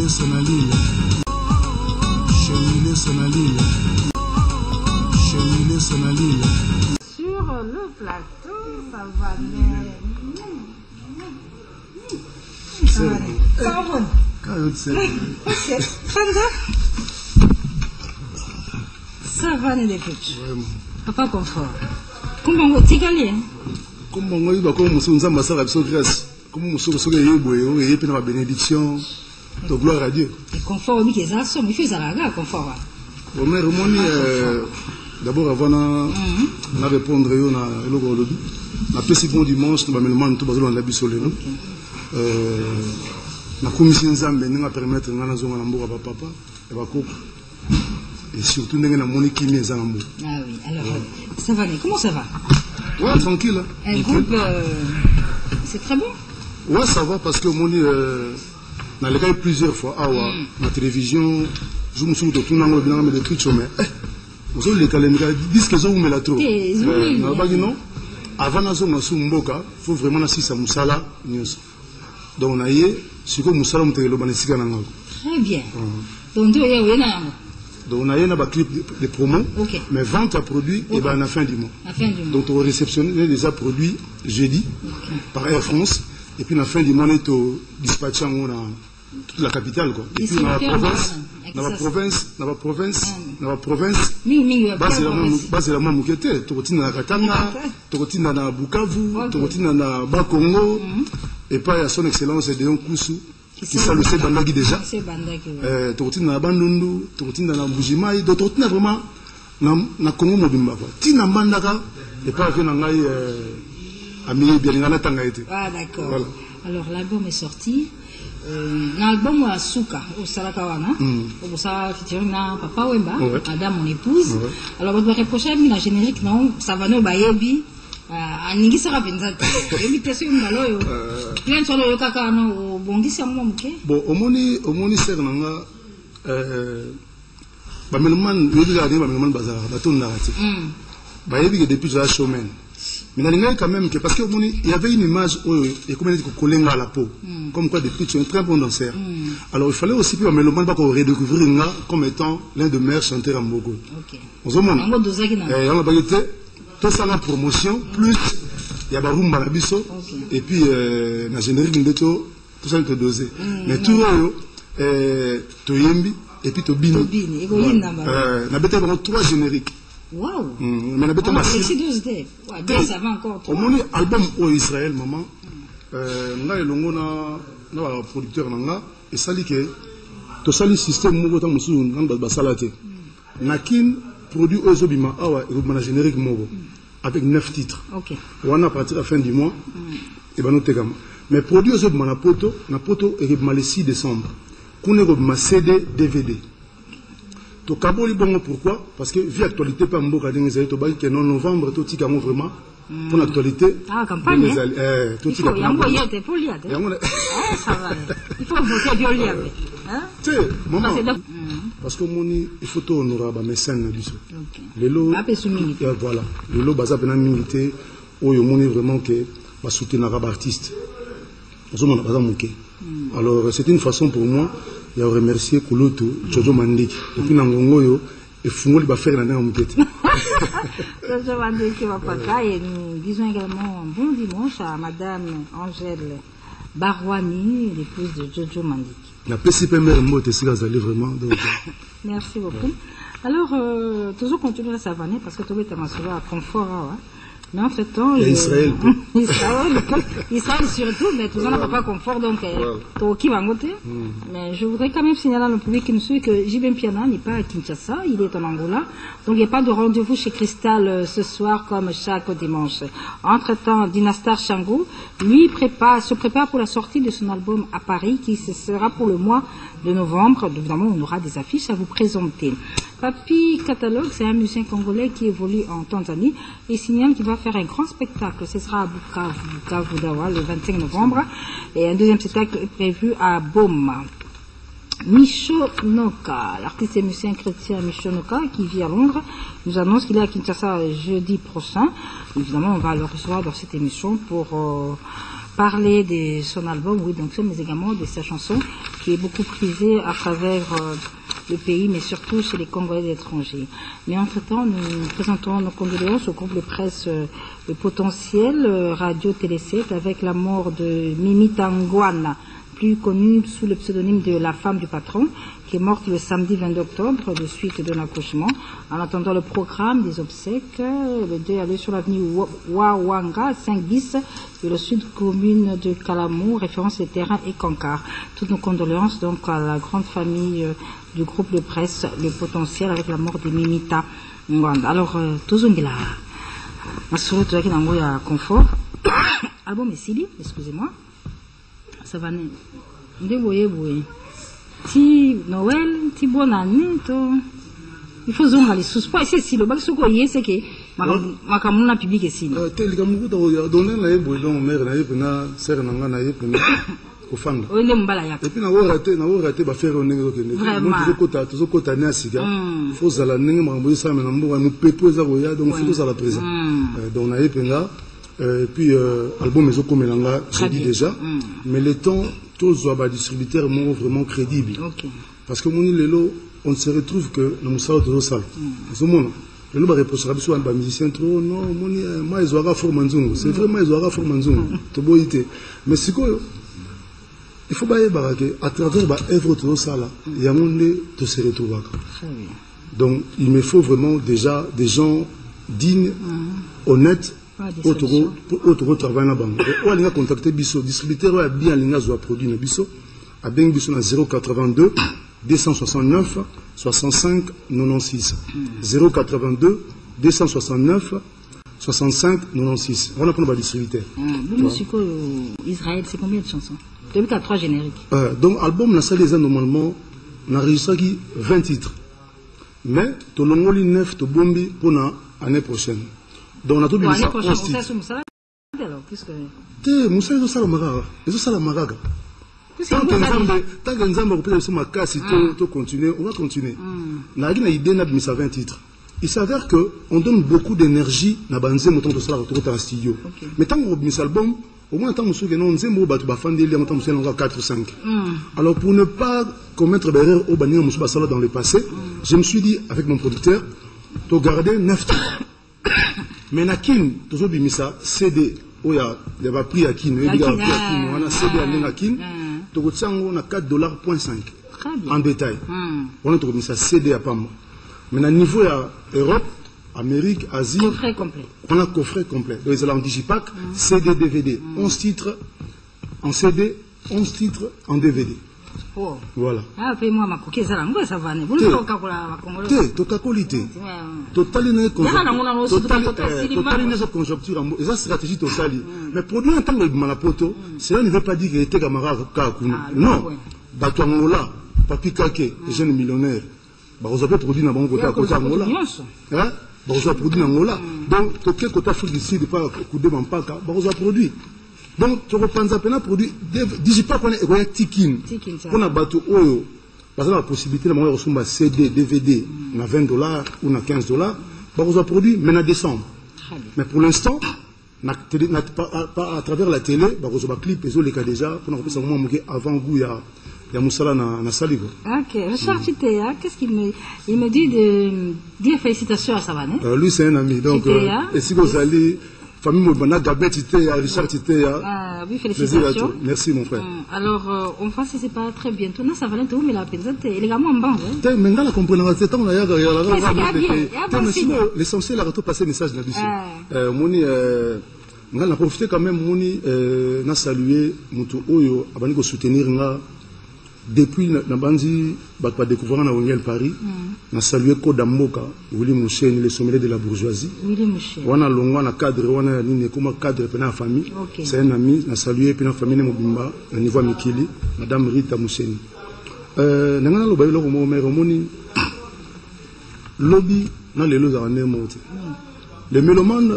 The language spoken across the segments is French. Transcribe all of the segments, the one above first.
Sur le plateau, ça va bien. Ça va ça va les petits. Papa confort. Comment tu es comment on va comme nous sommes ambassadeurs de grâce. Comment nous sommes sur les boyaux et puis la bénédiction de gloire à Dieu. Et confort oui que ça somme, il fait ça là confort. Bon mais remoni d'abord avant na répondre yo na eloko lobi. Na pesi bon dimanche na bamellement to bazolo na bisolelo. Na commission nzambe nga permettre nga na zonga na mboka ba papa et ba koko. Et surtout ndenge na moni kimi eza na mboka. Ah oui, alors ça va, comment ça va? Ouais, tranquille. Un groupe c'est très bon. Ouais, ça va parce que moni na le cas plusieurs fois na télévision, je me suis tout na ngobina me de tricho mais vous avez les calendriers disent que zo umela trop. Na bagi non. Avant na zo masu mboka, faut vraiment na sisa musala nyonso. Donc na ye siko musala mutelo banisika na ngako. Très bien. Donc tu es où na? Donc on a un clip de promo, mais vente à produit et ben à la fin du mois. Donc on réceptionne les produits jeudi par Air France et puis à la fin du mois on est au dispatchant dans toute la capitale quoi. Et puis dans la province, base la même moquette, Torotina na Katanga, Torotina na Bukavu, Torotina na Bakongo et pas à son excellence de Kusu. Qui ça le sait Bandagi déjà. Torotina na Bandundu, Torotina na Bujimai, donc Torotina vraiment na Congo mobimba quoi. Tina Bandaka et pas que na ngai ami bien ngana tanga été. Ah d'accord. Voilà. Alors l'album est sorti. L'album à Souka au Salakawana. Au ça featuring na Papa Wemba, madame mon épouse. Alors vous me reprochez la générique non, ça va no bayebi. Aningi sera pensate. Invitation mbalo yo. Plein sur le kaka no bongisa mo muke. Bon, omoni ser nanga ba melman yodi ga ba melman bazar ba ton narati. Ba yebi que depuis la showman. Mais nalinga quand même que parce que il y avait une image et comme on dit que kolenga à la peau. Comme quoi depuis tu es un très bon danseur. Alors il fallait aussi que ba melman ba ko redécouvrir nga comme étant l'un des meilleurs chanteurs en Bogo. OK. Ozomona. Ngo dozaki na. On ba yete tout ça la promotion plus il y a barumba la biso et puis na générique ndeto tout ça te dosé mais tout to yembi et puis to bini na bete vraiment 3 génériques waouh mais na bete ma c'est 12 day ouais ça va encore au mon album au Israël maman nga elongo na producteur nanga et sali que to sali système moko ta musu ngamba basalate nakin produit Ozobima awa et générique mobo avec 9 titres. OK. On a partir à la fin du mois et ben nous tegama. Mais produit Ozobima na poto et le 6 décembre. Kune go ma CD DVD. To kaboli bongo pourquoi? Parce que vie actualité pas mboka dengeza to ba que non novembre to tika mo vraiment pour l'actualité. Ah campagne. To tika pour yamboyete pour liate. Ça va. Il faut voter bien liate. Hein? Tu sais, maman. Parce que il faut tout honorer mes mécènes. Les lots, voilà. Les lots, baza pena milité, où il y a vraiment que va soutenir un artiste. Alors c'est une façon pour moi de remercier Koloto, Jojo Mandiki. Et puis Nangongo et Fungoli va faire la dernière moquette. Jojo Mandiki va pas là et nous disons également un bon dimanche à Madame Angèle Barouani, l'épouse de Jojo Mandiki. La PCP mère mot est vraiment. Merci beaucoup. Alors, toujours continuer à s'avancer parce que tu es à confort. Mais en fait, Israël. Israël surtout, mais tout le monde n'a pas confort, donc qui va voter. Mais je voudrais quand même signaler à le public qui nous suit que Jibem Piana n'est pas à Kinshasa, il est en Angola. Donc il n'y a pas de rendez-vous chez Cristal ce soir comme chaque dimanche. Entre-temps, Dynastar Shango, lui, se prépare pour la sortie de son album à Paris qui sera pour le mois de novembre. Évidemment, on aura des affiches à vous présenter. Papi Catalogue, c'est un musicien congolais qui évolue en Tanzanie et signale qu'il va faire un grand spectacle. Ce sera à Bukavu Dawa le 25 novembre et un deuxième spectacle est prévu à Boma. Micho Noka, l'artiste et musicien chrétien Micho Noka qui vit à Londres, nous annonce qu'il est à Kinshasa jeudi prochain. Évidemment, on va le recevoir dans cette émission pour parler de son album, oui, donc mais également de sa chanson qui est beaucoup prisée à travers le pays, mais surtout chez les Congolais étrangers. Mais entre-temps, nous présentons nos condoléances au groupe de presse Le Potentiel, Radio Télé 7, avec la mort de Mimi Tangwana, plus connue sous le pseudonyme de la femme du patron, qui est morte le samedi 22 octobre de suite d'un accouchement. En attendant le programme des obsèques, le deuil a lieu sur l'avenue Wawanga, 5 bis, de la sud commune de Kalamou, référence les terrains et Kankar. Toutes nos condoléances donc à la grande famille du groupe de presse Le Potentiel avec la mort de Mimita Ngwanda. Alors, Tozongila, Masoro Toaki Nango ya confort. Album Essili, excusez-moi. Ça va ne. Ndeboye boye. Ti Noël, ti bonne année, to. Il faut zonga les sous-poids. C'est si le bac soko yé, c'est que makamuna public Essili. Tel kamuku to donner la boye donc mère na yepena sœur nanga na yepena. Et puis, on a raté de faire un faut puis, album j'ai dit déjà, mais les temps, tous les distributeurs sont vraiment crédibles. Parce que on se retrouve que nous sommes tous salles. Le nombre de reprochera sur un musicien trop non, moi ils auront forme manzungu. C'est vraiment ils auront forme manzungu. Mais c'est quoi? Il faut pas que à travers l'œuvre de ça, il y a un monde de se retrouver. Donc il me faut vraiment déjà des gens dignes, honnêtes, autour travail là-bas. On a contacté Bisso, distributeur a bien les nazo produit na Bisso, a bien Bisso na 082 269 65 96 082 269 65 96. On a pris le distributeur. Israël, c'est combien de chansons? Depuis qu'il y a 3 génériques. Donc, l'album, normalement, on a enregistré 20 titres. Mais, tu as 9 de bombi pour l'année prochaine. Donc, on a tout bien ça. L'année prochaine, Moussa, alors, puisque. Moussa, ils ont ça la maraga. Ils ont ça la maraga. Tant que nous avons repris ma casse, tu continues, on va continuer. On a une idée de 20 titres. Il s'avère qu'on donne beaucoup d'énergie dans le studio. Mais tant qu'on a mis l'album, au moins, tant que nous avons 4 ou 5. Alors, pour ne pas commettre d'erreur au Bani dans le passé, je me suis dit, avec mon producteur, de garder 9 titres. Mais Nakin, toujours Bimisa, CD, il y a pris à Kin, on a CD à Nakin, on a $4.5 en détail. On a trouvé ça CD à Pamba. Mais à niveau Europe, Amérique, Asie, coffret complet. On a coffret complet. Donc, ils ont en digipack, CD, DVD. 11 titres en CD, 11 titres en DVD. Oh. Voilà. Ah, paye-moi ma coquille, ça va. Vous ne pouvez pas qualité. Totalement conjoncture. Et ça, stratégie totale. Mais produire en tant que malapoto, cela ne veut pas dire qu'il était camarade Kakuna. Non. Batouangola, Papi Kake, jeunes millionnaires. Vous avez produit dans mon côté à côté Angola. Vous avez produit dans Angola. Donc, tout ce côté Afrique du Sud, pas coudé en Paka, vous avez produit. Donc, tu reprends ça, produit, dis pas qu'on est tikin. On a battu Oyo. Parce que la possibilité de recevoir CD, DVD, à $20 ou à $15, vous avez produit, mais en décembre. Mais pour l'instant, pas à travers la télé, vous avez clip, les cas déjà, pour nous faire avant goût, il y a Moussala na Saligo. Ok, Richard Chitea, qu'est-ce qu'il me dit de dire félicitations à Savane? Lui, c'est un ami. Donc, et si vous allez, famille Moubana, Gabet Chitea, Richard Chitea. Oui, félicitations. Merci, mon frère. Alors, on va, si c'est pas très bientôt, non, ça va l'être où, mais la peine, il est également en banque. Mais dans la compréhension, c'est tant l'essentiel, la retour passer message là-dessus. Moni, on a profité quand même, Moni, n'a salué, Moutou Oyo, avant de soutenir, depuis na bandi ba découvrir na Wengel Paris na saluer Kodamboka Willy Mouchen le sommelier de la bourgeoisie wana longwa na cadre wana nini comme cadre pena famille c'est un ami na saluer pena famille mobimba na niveau Mikili madame Rita Mouchen nangana lo ba lo mo mero moni lobby na lelo za ne monte les mélomanes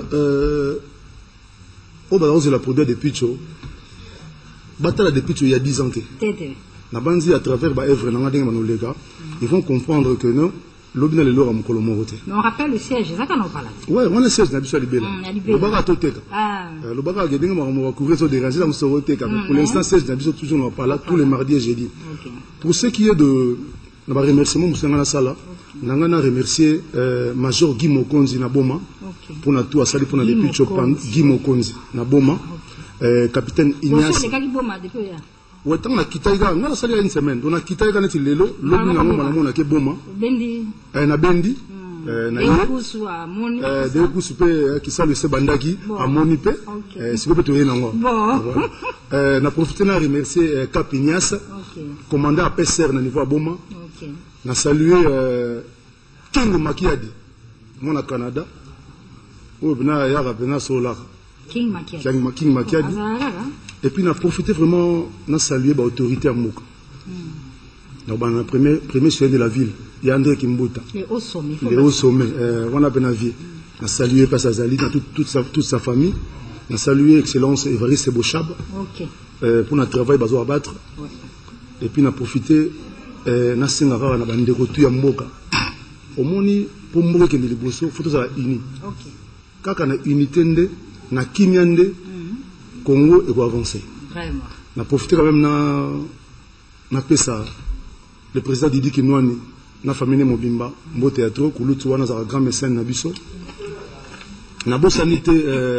au balance de la produit de Picho batala de Picho il y a 10 ans. À travers ils vont comprendre que non, Lobina le lora mukolo morote. Mais on rappelle le siège, ça qu'on en parle. Ouais, on a siège na biso libela. Le baga toteka. Le baga ke dinga ma couvrir so déranger dans so teka. Pour l'instant siège na biso toujours on parle tous les mardis et jeudi. Pour ce qui est de na remerciement musanga na sala. Nanga na remercier Major Guy Mokonzi na Boma. Pour na tout asali pour na depuis Chopin Guy Mokonzi na Boma. Capitaine Ignace. Ouais, tant on a quitté on a salé une semaine. On a quitté quand il est là, l'homme n'a pas monake Boma. Bendi. Na Bendi. Na Ikusu à Moni. De Ikusu pe qui sale se bandaki à Moni pe. C'est peut être nango. Bon. Na profité na remercier Cap Ignace. Commandant à PCR na niveau à Boma. OK. Na saluer King Makiadi. Mon Canada. Oh bena ya bena solar. King Makiadi. Et puis, on a profité vraiment, on a salué l'autorité à Mouka. Donc, on a premier chef de la ville, il y a André Kimbuta. Les hauts sommets. Les hauts sommets. On a bien vu. On a salué Passazali, toute sa famille. On a salué Excellence Évariste Bochab. Pour notre travail, on a battre. Et puis, on a profité, on a signé un bandeko tout à Mouka. Au moins, pour Mouka qui est le bosso, il faut que ça soit uni. Quand on a unité, on a Kimiande. Congo et avancer. Vraiment. On a profité quand même na pesa le président Didi Kinwani na famille Mobimba mbo théâtre kulutu wana za grand mécène na biso. Na bo sanité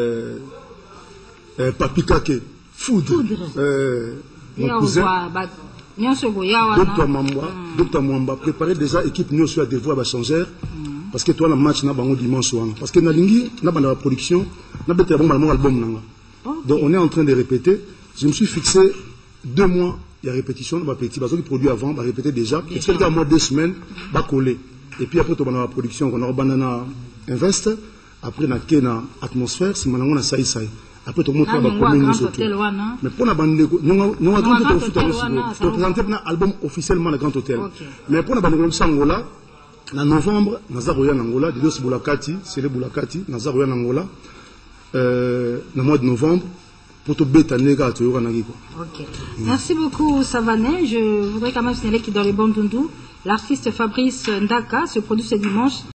Papi Kake Foudre. Mon cousin Docteur Mwamba préparer déjà équipe nous sur la devoir ba changer parce que toi la match na bango dimanche wana parce que na lingi na banda production na bete bon album nanga. Donc on est en train de répéter. Je me suis fixé 2 mois, il y a répétition, bah petit, parce que produit avant, bah répéter déjà. Et puis un mois 2 semaines, bah coller. Et puis après on a la production, on a banana invest. Après on a Kena atmosphère, si maintenant on a saï. Après tout le monde va coller nous autres. Mais pour la bande, nous avons présenté un album officiellement le Grand Hôtel. Mais pour la bande Sangola, en novembre, Nazaroya Angola, de dos Boulakati, c'est le Boulakati, Nazaroya Angola. Le mois de novembre pour tout bétaner. Ok. Merci beaucoup Savané. Je voudrais quand même signaler que dans les bons doundou, l'artiste Fabrice Ndaka se produit ce dimanche